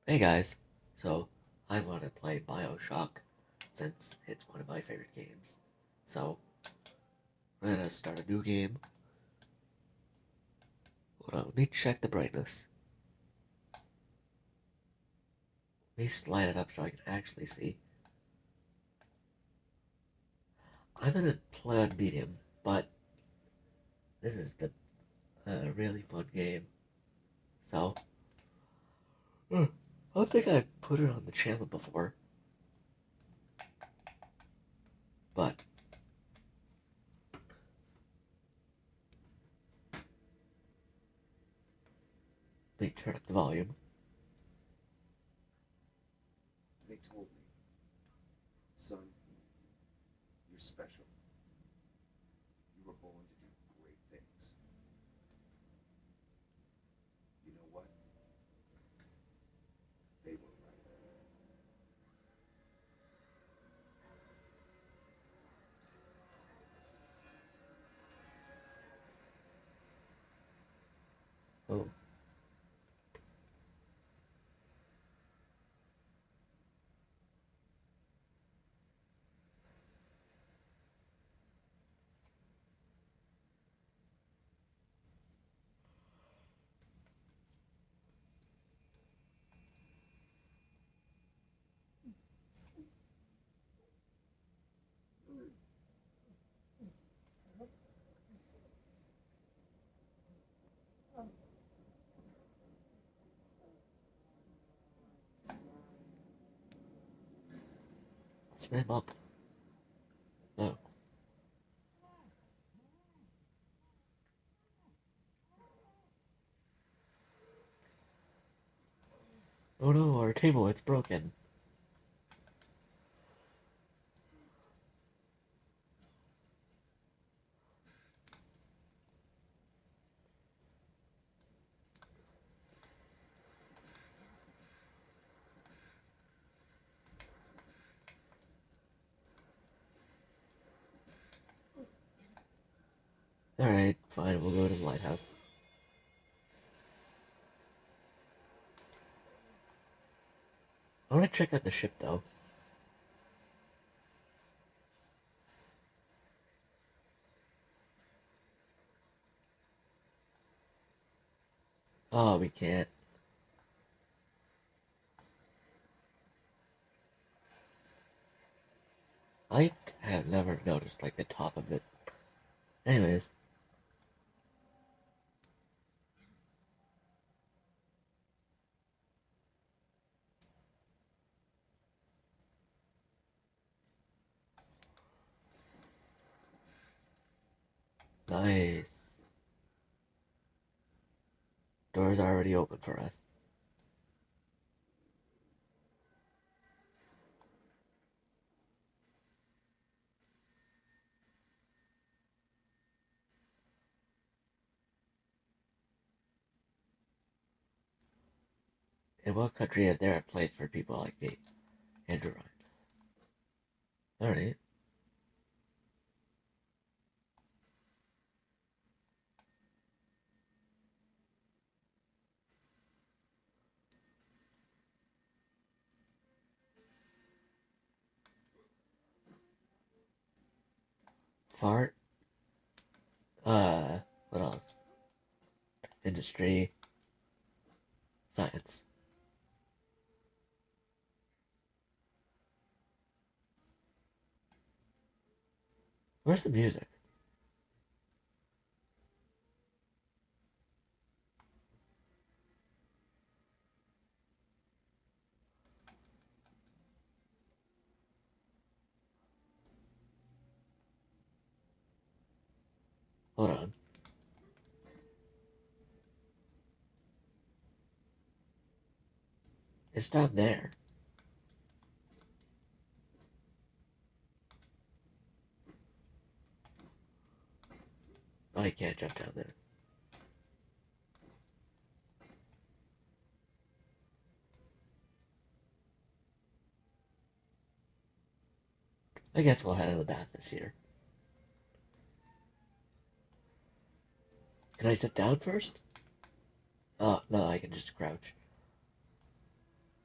Hey guys, so I want to play bioshock since it's one of my favorite games. So I'm gonna start a new game. Hold on, let me check the brightness. Let me slide it up so I can actually see. I'm gonna play on medium, but this is the really fun game. So I don't think I've put it on the channel before, but let me turn up the volume. They told me, son, you're special. You were born to do great things. You know what? They were right. Oh, swim up. Oh, oh no, our table, it's broken. Alright, fine, we'll go to the lighthouse. I want to check out the ship though. Oh, we can't. I have never noticed like the top of it. Anyways, nice. Doors are already open for us. In what country is there a place for people like me? Andrew Ryan. Alright. Fart. What else? Industry. Science. Where's the music? Hold on. It's down there. Oh, I can't jump down there. I guess we'll head to the bath this year. Can I sit down first? Oh, no, I can just crouch.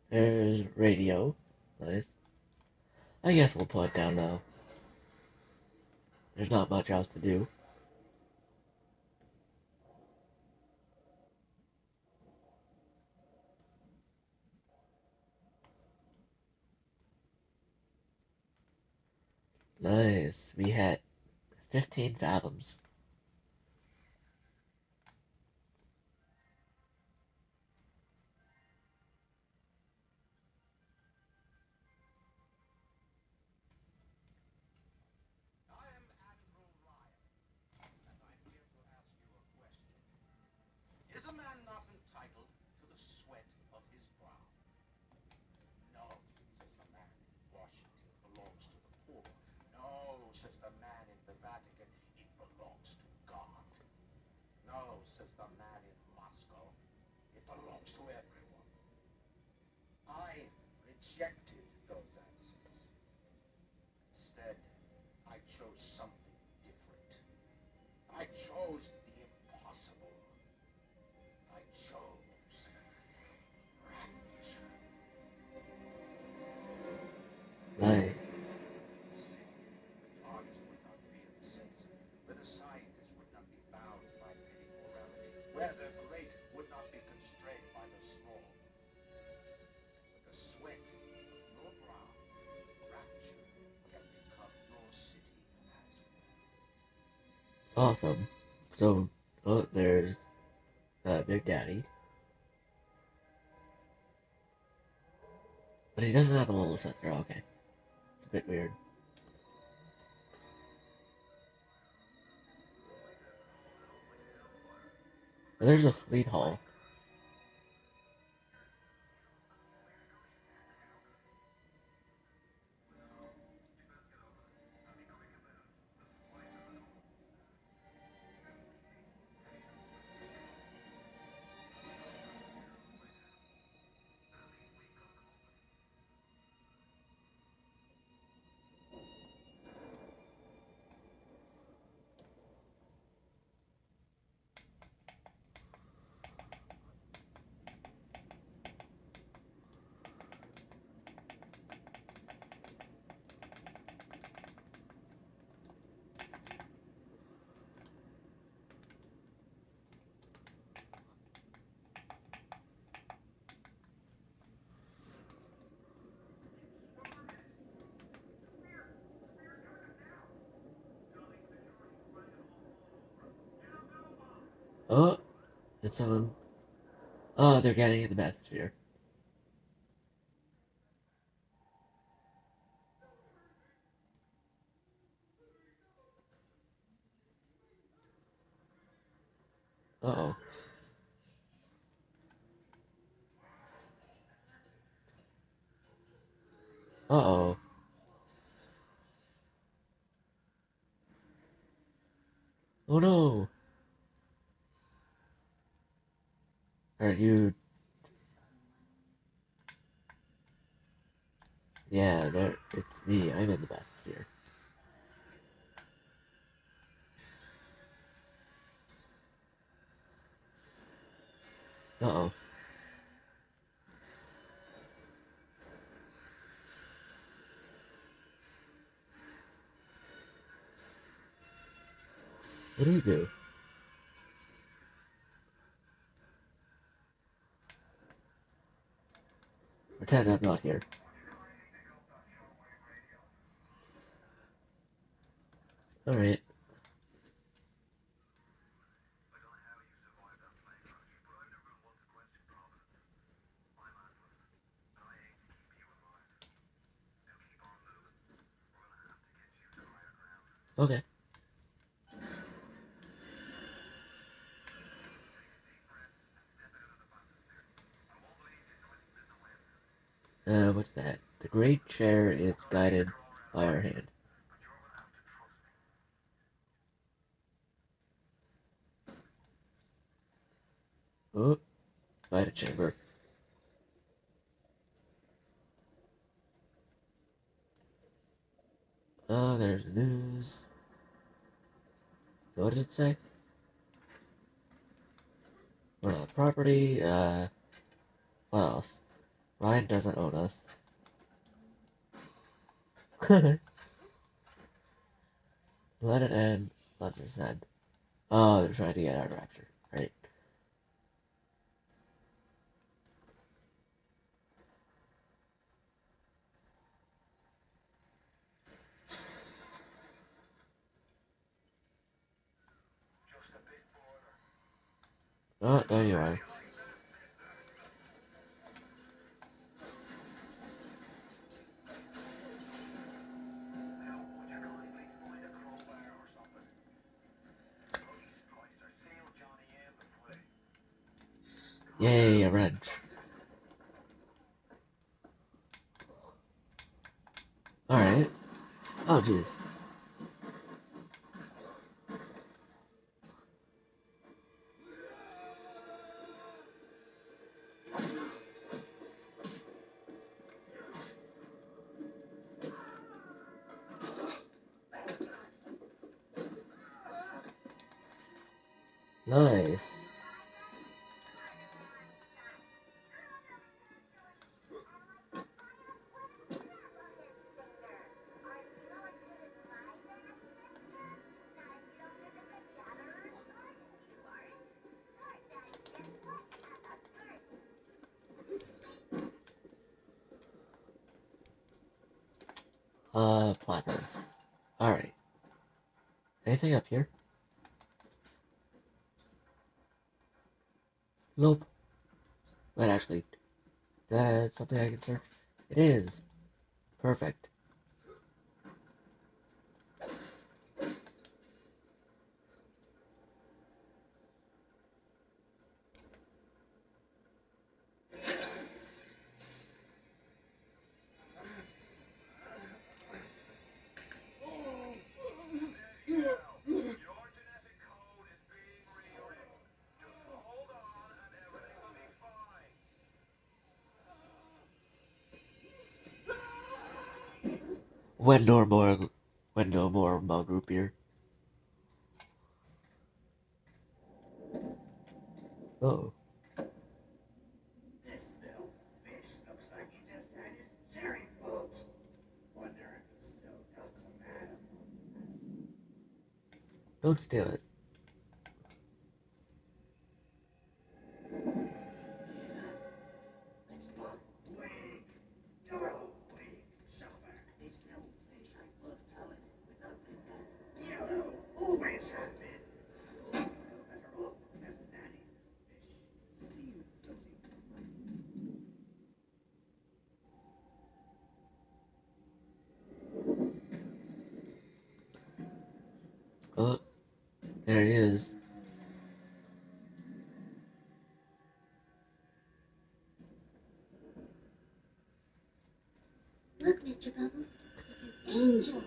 There's radio. Nice. I guess we'll put it down now. There's not much else to do. Nice. We had 15 fathoms. Is a man not entitled to the sweat of his brow? No, says the man in Washington, it belongs to the poor. No, says the man in the Vatican, it belongs to God. No, says the man in Moscow, it belongs to everyone. I rejected those answers. Instead, I chose something different. I chose the impossible. I chose rapture. Nice. The artist would not fear the censor, where the scientist would not be bound by petty morality, where the great would not be constrained by the small. With the sweat of your brow, rapture can become your city as well. Awesome. So, oh, there's Big Daddy. But he doesn't have a little sister. Okay. It's a bit weird. There's a fleet hall. Oh, it's on. Oh, they're getting in the bathysphere. Uh-oh. Uh-oh. Oh no! Are you... Yeah, there. It's me. I'm in the bathysphere. Uh-oh. What do you do? Pretend I'm not here. Alright. Okay. What's that? The great chair is guided by our hand. Oh, by the chamber. Oh, there's news. What did it say? We're on the property, what else? Ryan doesn't own us. Let it end. Let's just end. Oh, they're trying to get our rapture. Right. Oh, there you are. Yay, a wrench. Alright. Oh, jeez. Nice. Placards. Alright. Anything up here? Nope. Wait, actually, that's something I can search? It is. Perfect. When no more mug root beer. Oh. This little fish looks like he just had his cherry boat. Wonder if he's still got some Adam. Don't steal it. Let's put wig. Yellow wig. Silver. This little fish I love telling without the yellow always have been. Oh, no better off than daddy fish. See you floating. Oh, there he is. Look, Mr. Bubbles, it's an angel.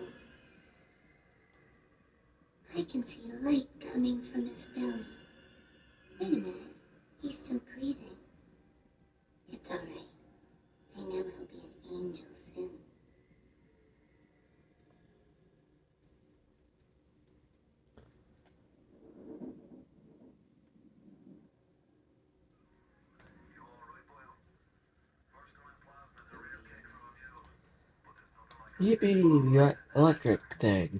I can see light coming from his belly. Wait a minute, he's still breathing. It's all right. I know he'll be an angel soon. Yippee, we got electric thing.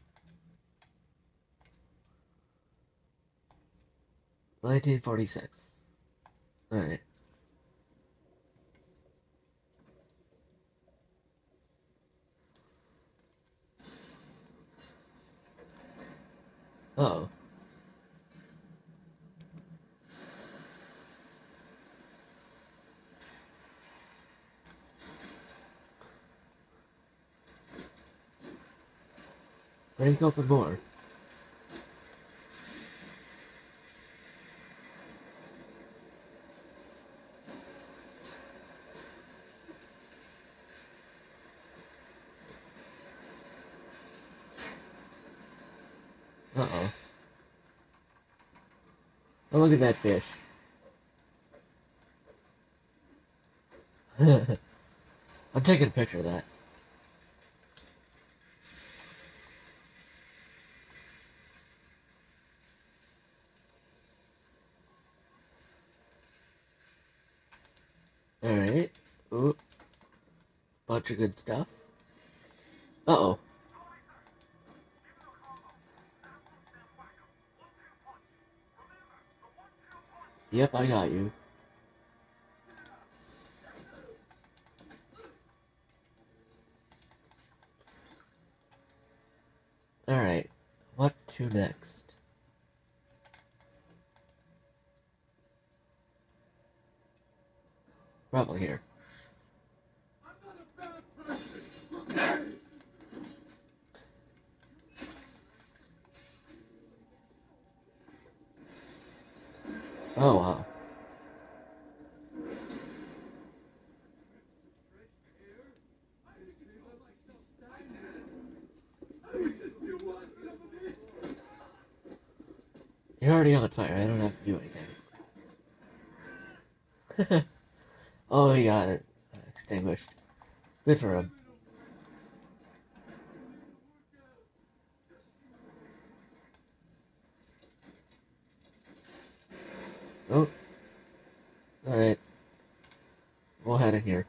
$1946. Alright. Uh-oh. Break open more. Uh-oh. Oh, look at that fish. I'm taking a picture of that. Alright. Ooh, bunch of good stuff. Uh-oh. Yep, I got you. Alright, what to next? Probably here. Oh, wow. You're already on fire, I don't have to do anything. Oh, he got it extinguished. Good for him. Oh, alright. We'll head in here.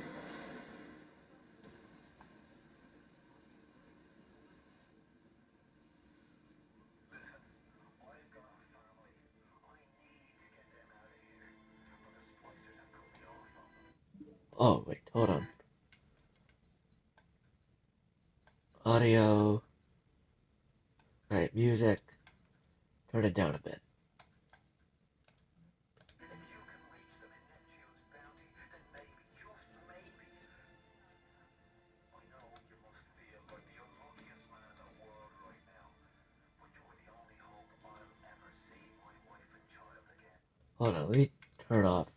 Oh, wait, hold on. Audio. Alright, music. Turn it down a bit. Hold on, let me turn off.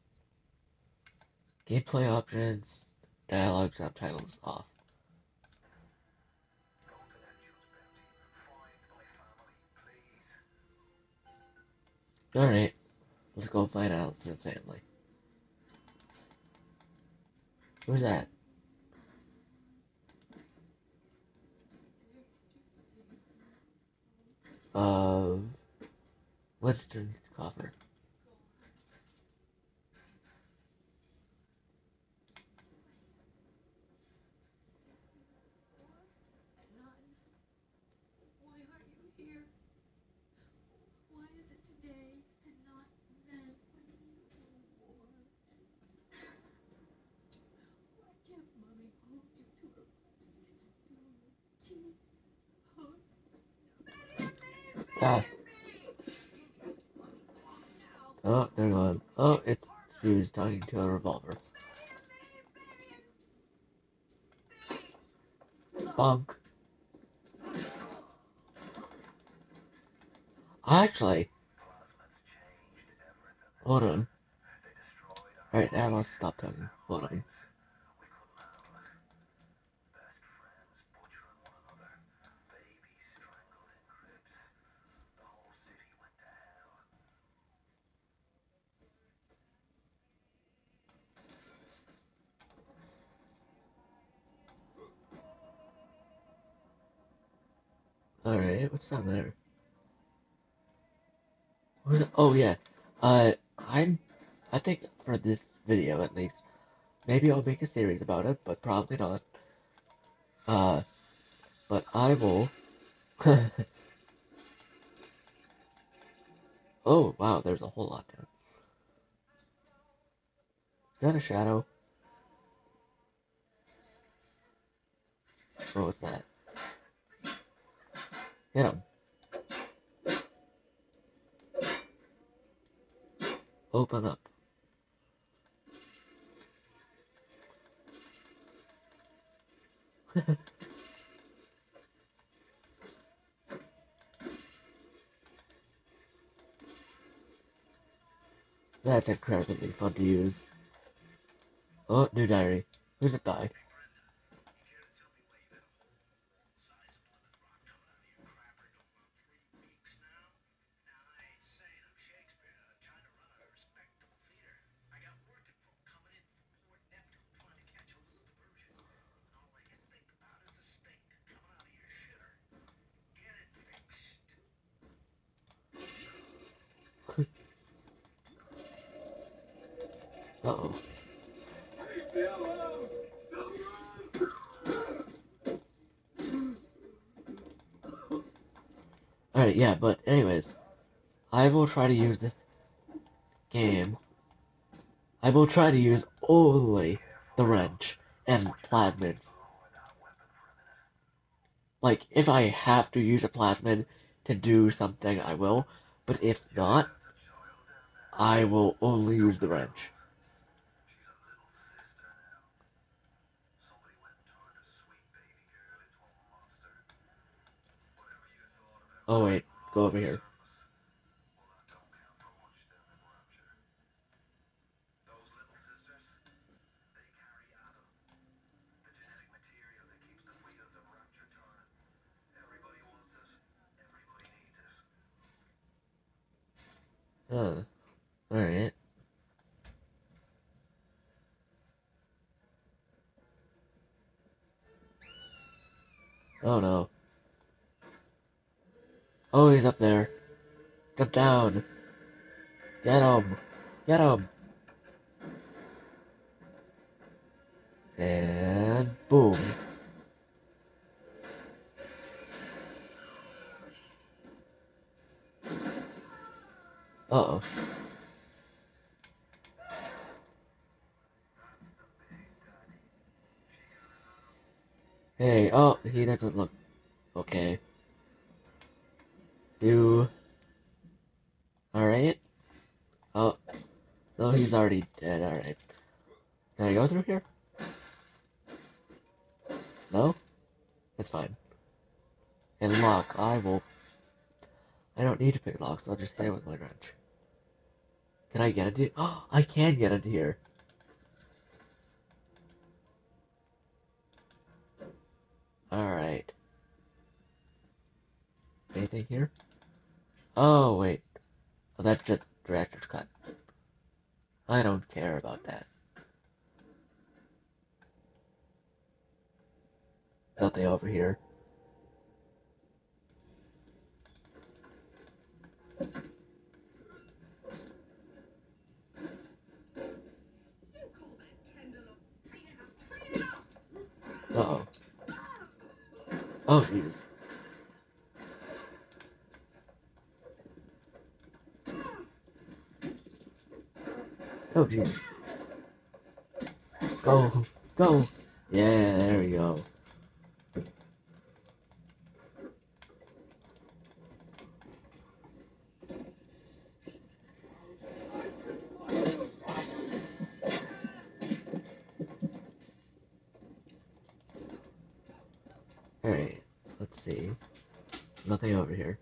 Gameplay options. Dialogue subtitles off. Alright, let's go find Alice's family. Who's that? Winston's coffer. Why aren't you here? Why is it today and not then when you were born? Why can't Mommy hold you to her breast? Ah. Oh, they're gone. Oh, it's she was talking to a revolver. Bonk. Actually, hold on. Alright, now let's stop talking. Hold on. Alright, what's down there? Oh yeah. Uh, I'm. I think for this video at least, maybe I'll make a series about it, but probably not. Uh, but I will. Oh wow, there's a whole lot down. Is that a shadow? What was that? Hit him. Open up. That's incredibly fun to use. Oh, new diary. Who's it by? Uh-oh. Alright, yeah, but anyways, I will try to use this game. I will try to use only the wrench and plasmids. Like, if I have to use a plasmid to do something, I will. But if not, I will only use the wrench. Oh wait, go over here. Huh. Alright. Oh no. Oh, he's up there. Jump down. Get him. Get him. And boom. Uh-oh. Hey, oh, he doesn't look okay. You... Alright? Oh, no, he's already dead, alright. Can I go through here? No? It's fine. And lock, I don't need to pick locks, I'll just hit it with my wrench. Can I get into here? Oh, I can get into here. Alright. Anything here? Oh, wait. Oh, that's just director's cut. I don't care about that. Nothing over here. Uh-oh. Oh, jeez. Oh, jeez. Go! Go! Yeah, there we go. Alright, let's see. Nothing over here.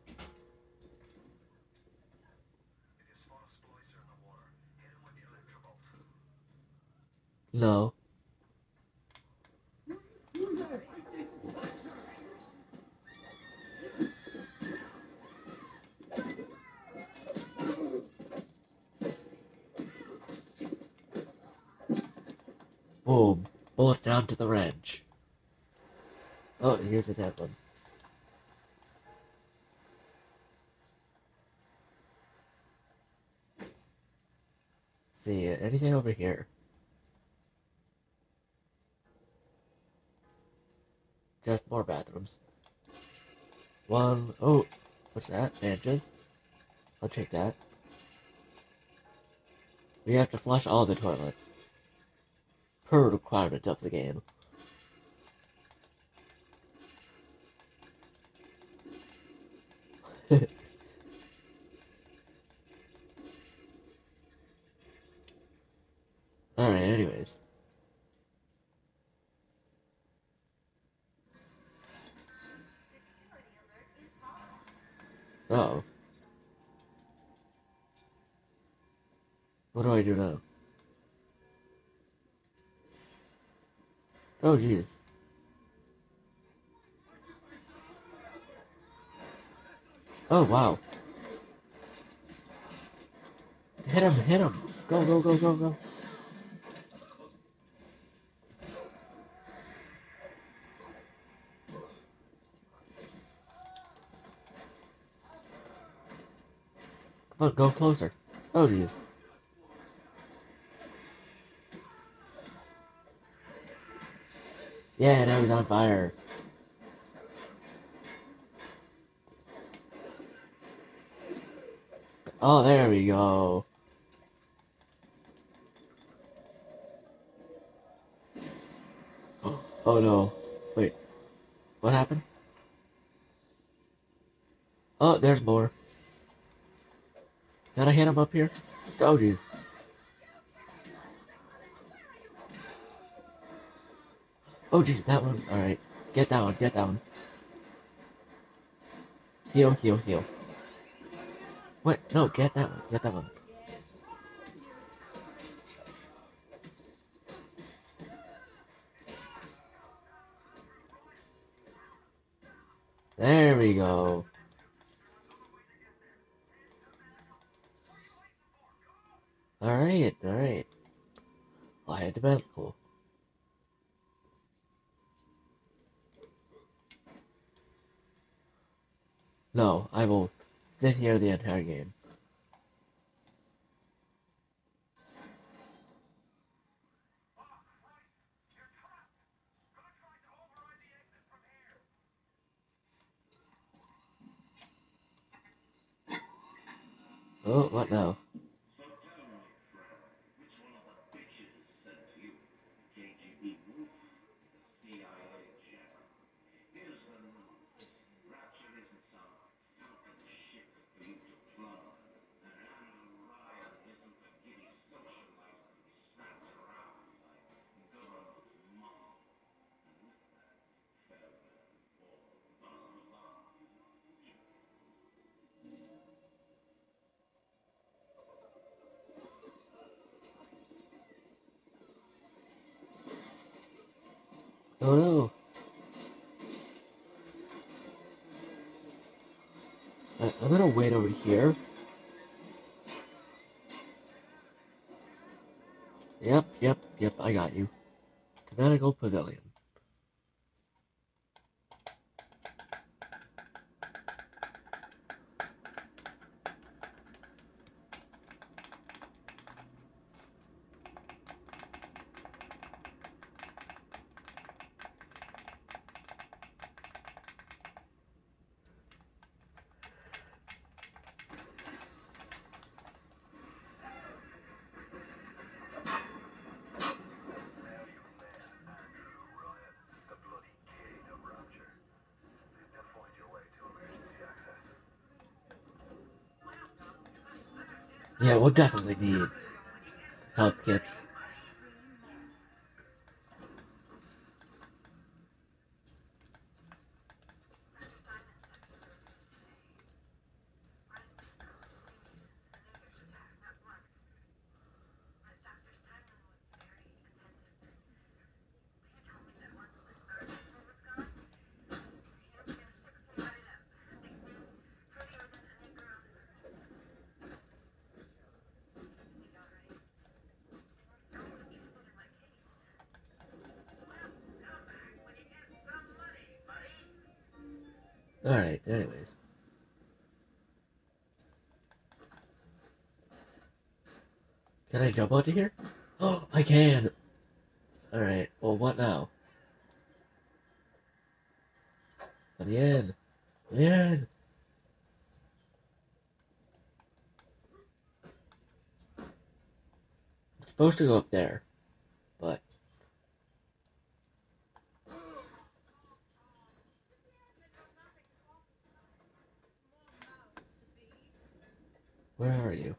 No. Boom. Bullet down to the wrench. Oh, here's a dead one. See, anything over here? Just more bathrooms. One, oh, what's that? Bandages? I'll take that. We have to flush all the toilets. Per requirement of the game. Alright, anyways. Uh oh. What do I do now? Oh, jeez. Oh, wow. Hit him, hit him! Go, go, go, go, go. Come on, go closer. Oh, jeez. Yeah, now he's on fire. Oh, there we go. Oh no. Wait, what happened? Oh, there's more. Can I hit him up here? Oh, jeez. Oh, jeez, that one. Alright. Get down, get down. Heal, heal, heal. What? No, get that one, get that one. There we go. Alright, alright. I had the medical. No, I will sit here the entire game. Oh, what now? So tell me, Fred, which one of the bitches sent you? KGB Wolf? The CIA General? Here's the news. Rapture isn't some falcon ship for you to plunder. And Anna Ryan isn't the giddy socialite to be snapped around like government mom. And with that, farewell, au revoir. Oh no. I'm gonna wait over here. Yep, yep, yep, I got you. To medical pavilion. Yeah, we'll definitely need health kits. Alright, anyways. Can I jump onto here? Oh, I can! Alright, well, what now? Let me in! Let me in! I'm supposed to go up there, but... Where are you?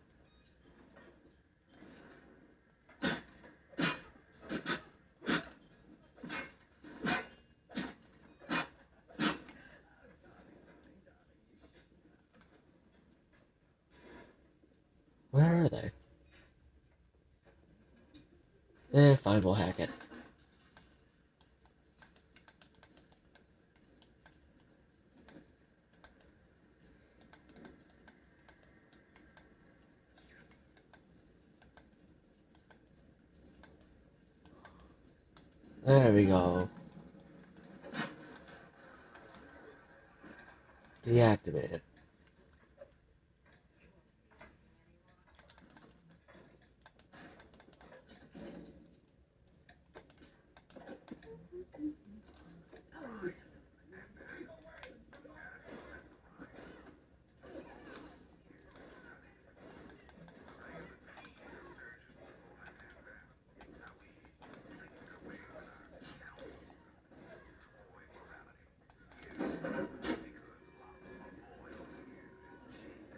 Where are they? Fine, we'll hack it. There we go. Deactivate it.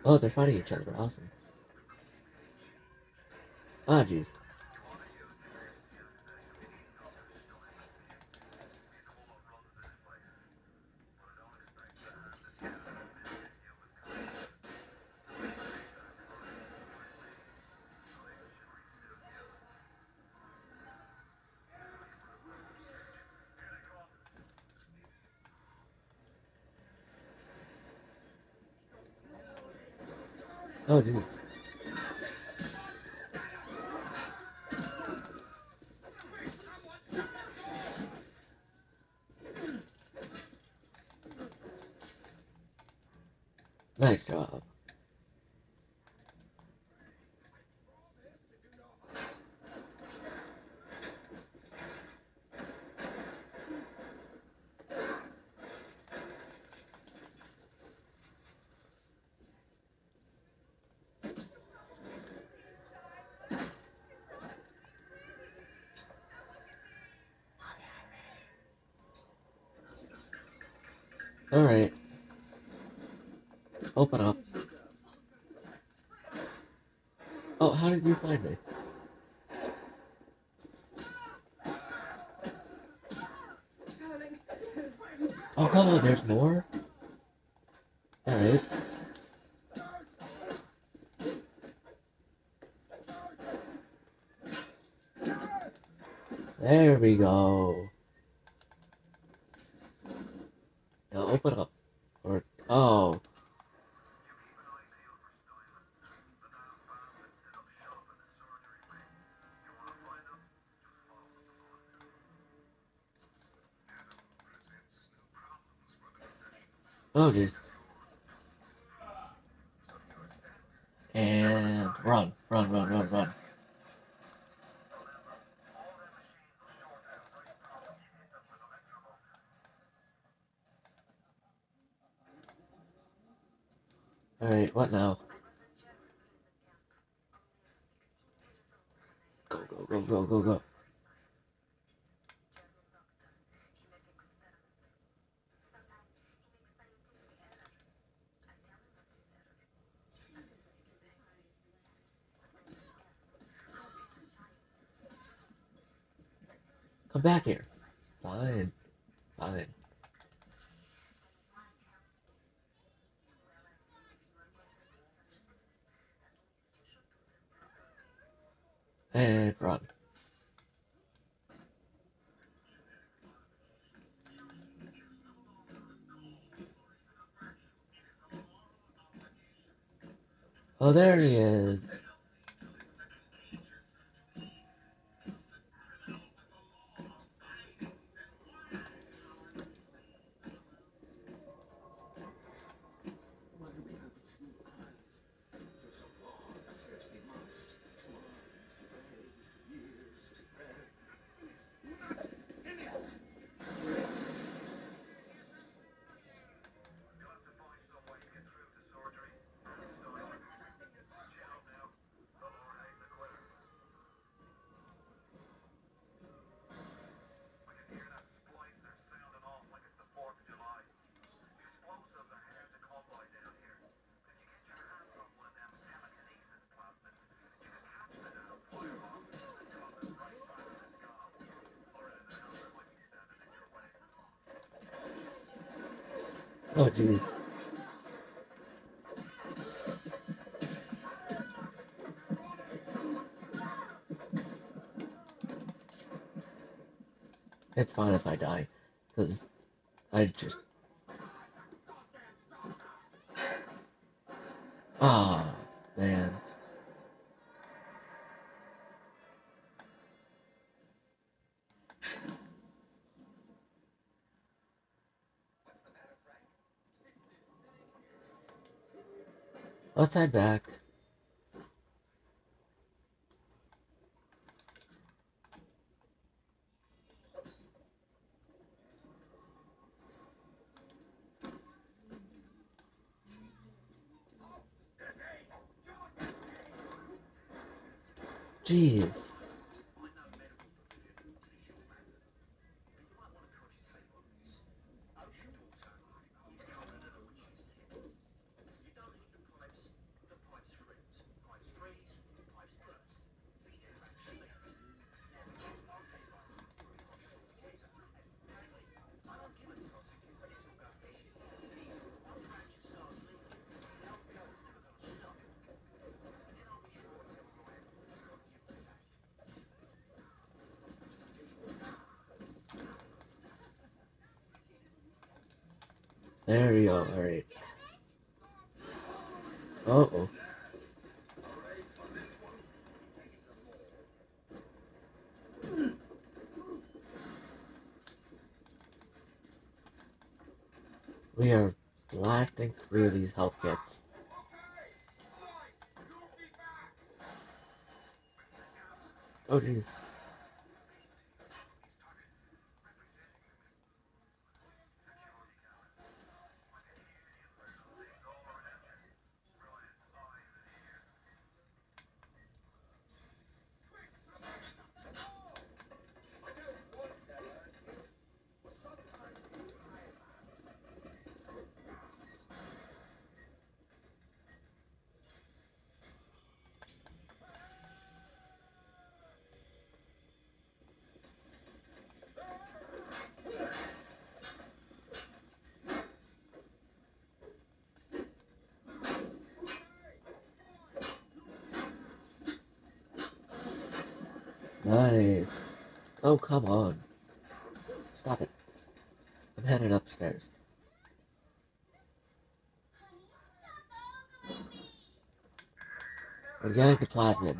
Oh, they're fighting each other. Awesome. Ah, jeez. Oh, jeez. Nice job. Alright. Open up. Oh, how did you find me? Oh, come on, there's more? Alright. There we go. Now open up. Or, oh. Oh, jeez. And run, run, run, run, run. Alright, what now? Go, go, go, go, go, go. Come back here. Fine, fine. And run. Oh, there he is. Why do we have two eyes? There's a law that says we must. Two arms, two legs, two ears, two breath. Oh, jeez. It's fine if I die. Because I just... Ah, man. Let's head back. Jeez. There we go. Alright. Uh-oh. We are blasting through these health kits. Oh jeez. Nice. Oh, come on. Stop it. I'm headed upstairs. I'm getting the plasmid.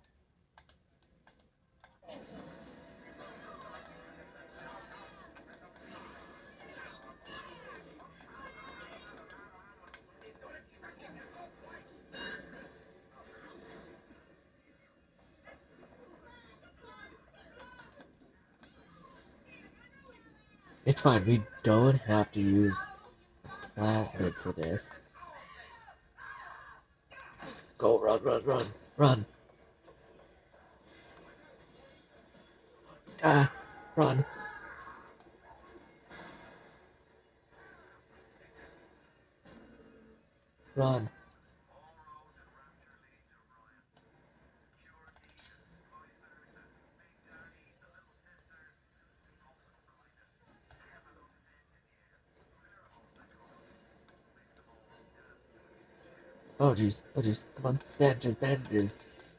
It's fine, we don't have to use plasmid for this. Go, run, run, run, run. Ah, run. Run. Oh jeez, oh jeez, come on, bandages, bandages.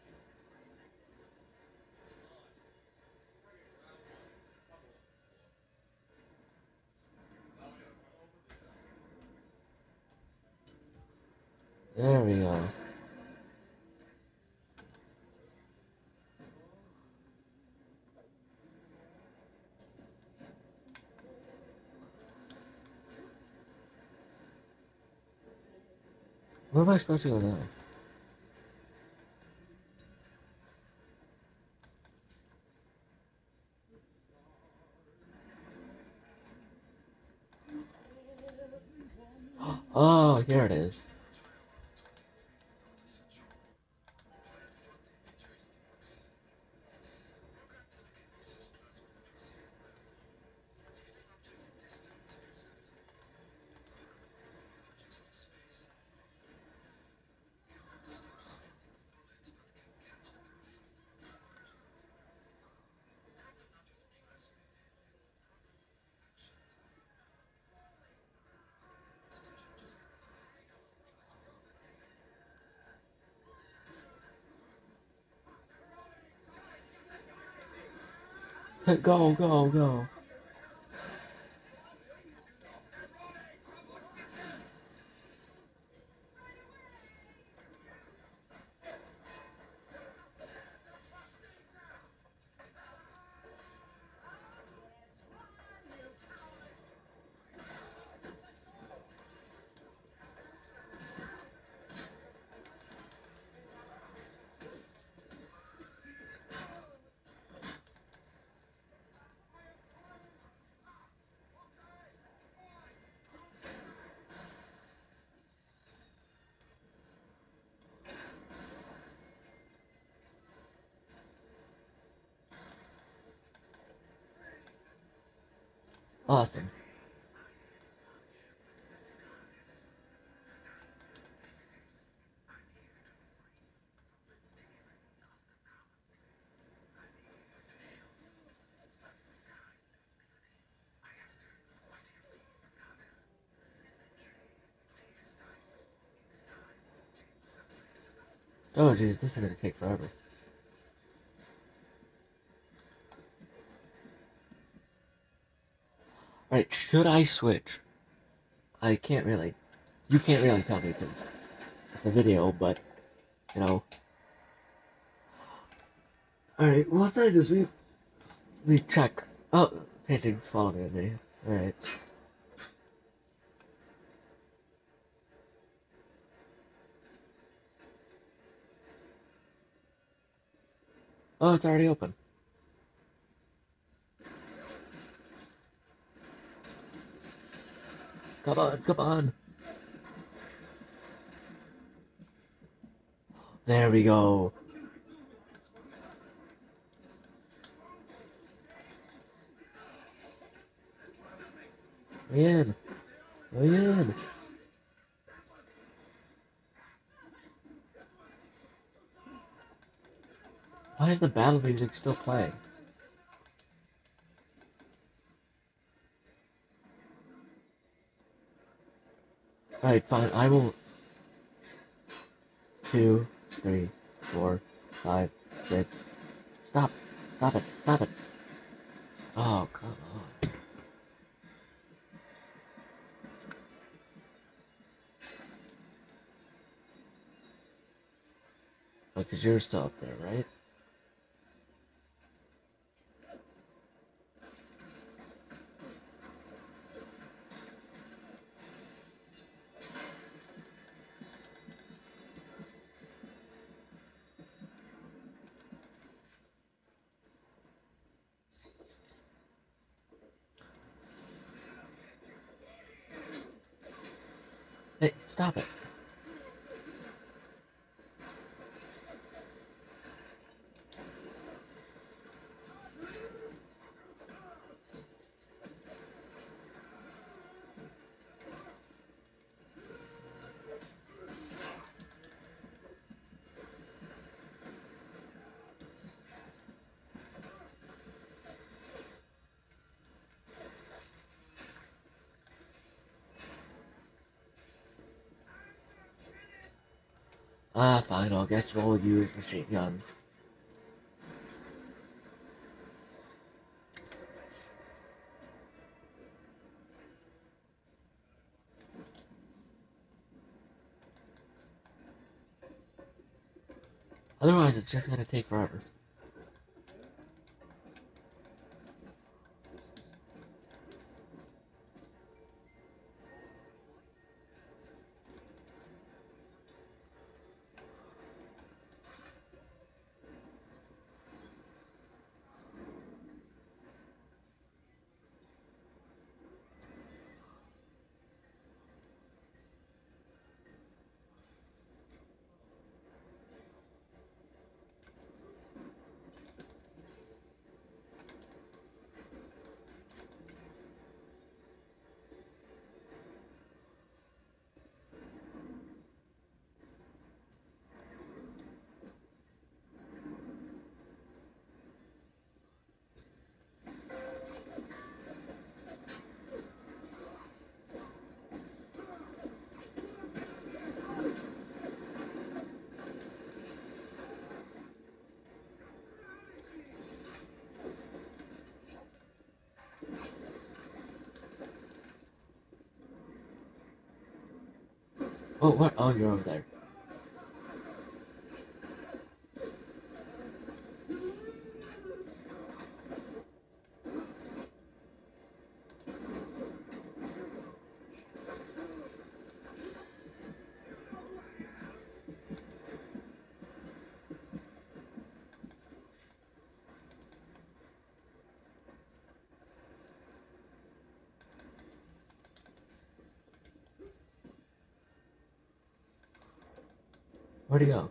There we go. Where am I supposed to go now? Oh, here it is. Go, go, go. Awesome. Oh jeez, this is gonna take forever. Right, should I switch? I can't really, you can't really tell me because it's a video, but, you know. Alright, what time does we check? Oh, painting's following me. Alright. Oh, it's already open. Come on, come on. There we go. We in. We in. Why is the battle music still playing? Alright, fine. I will. 2, 3, 4, 5, 6. Stop. Stop it. Stop it. Oh, come on. Because you're still up there, right? Hey, stop it. Ah, fine. I guess we'll use machine guns. Otherwise, it's just gonna take forever. Oh, what? Oh, you're over there. Where'd he go?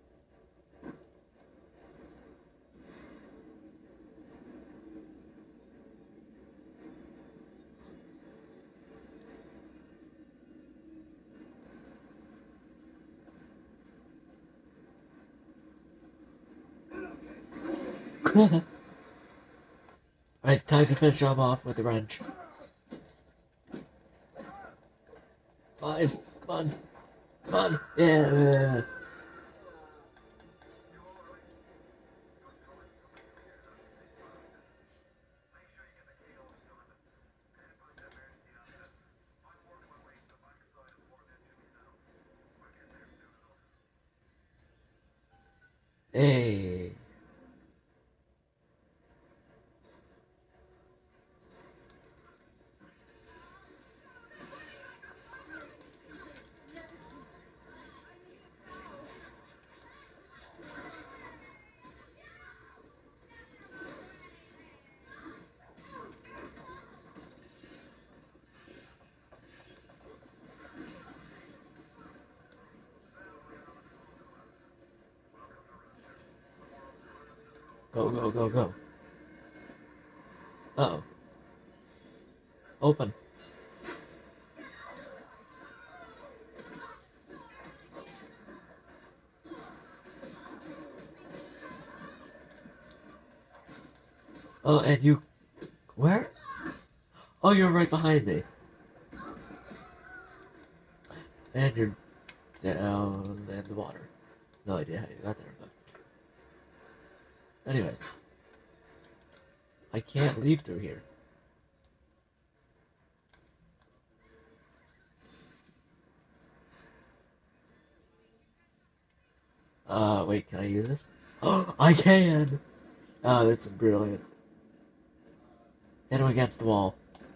Alright, time to finish him off with the wrench. 5. Come on. Come on. Yeah. Hey. Go, go, go, go. Uh-oh. Open. Oh, and you... Where? Oh, you're right behind me. And you're down in the water. No idea how you got there, but... Anyways. I can't leave through here. Wait, can I use this? Oh, I can! Oh, this is brilliant. Hit him against the wall.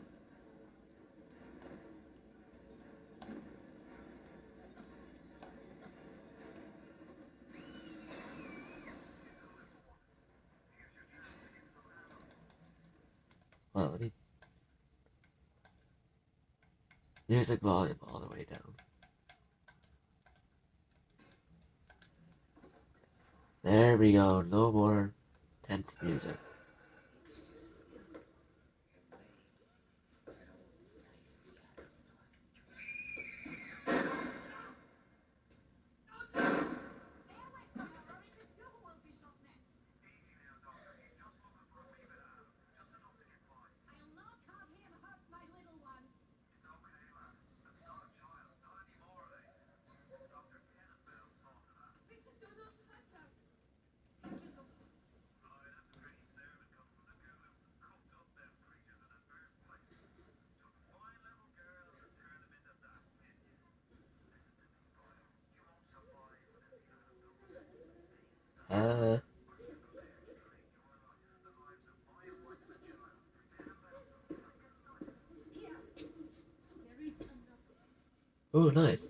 Well, let me... Music volume all the way down. There we go, no more tense music. Uh, ooh, nice.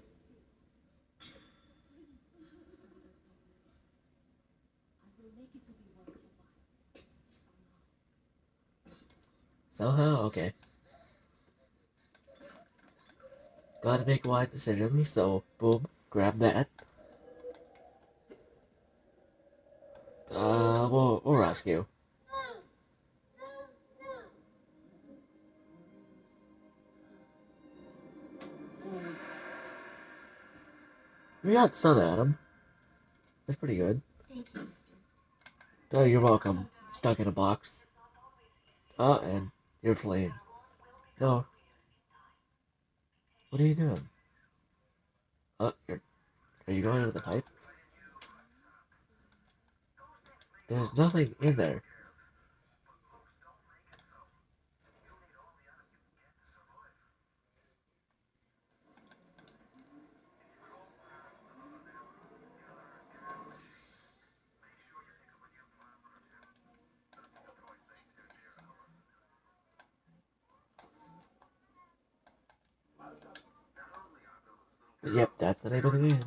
Somehow, okay. Gotta make wise decisions, so boom, grab that. We'll rescue. We got sun at him. That's pretty good. Thank you, mister. Oh, you're welcome. Stuck in a box. Oh, and you're fleeing. No. What are you doing? Oh, are you going into the pipe? There's nothing in there. Yep, that's the name of the game.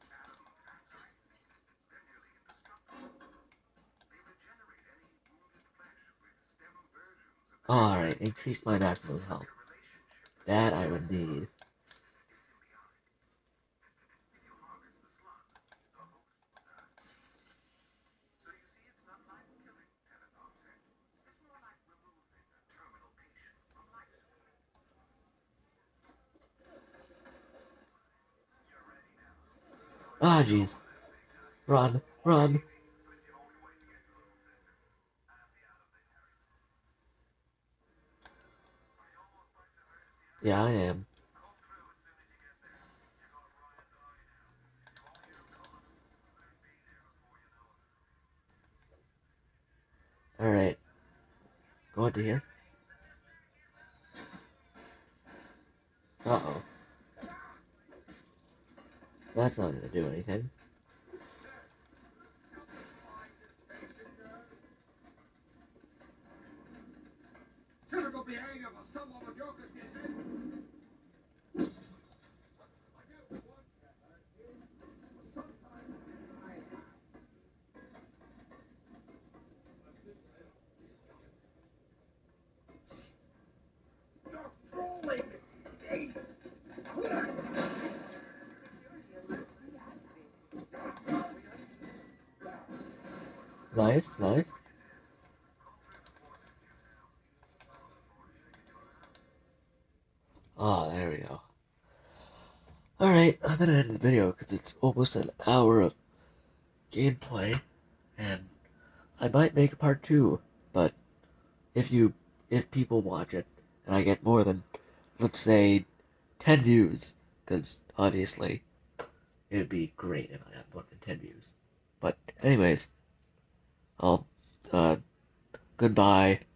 Alright, increase my maximum health. That I would need. Ah, jeez. Run, run. Yeah, I am. Alright. Go into here. Uh-oh. That's not gonna do anything. Typical behavior for someone with your condition. I never want that, but sometimes I have. You're trolling me. Nice, nice. Ah, there we go. Alright, I'm gonna end the video because it's almost an hour of gameplay, and I might make a part 2, but if people watch it, and I get more than, let's say, 10 views, because obviously, it would be great if I had more than 10 views. But anyways, I'll, goodbye.